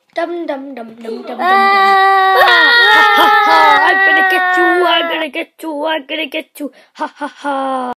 Dum dum dum dum dum dum dum. I'm gonna get you. I'm gonna get you. I'm gonna get you. Ha ha ha.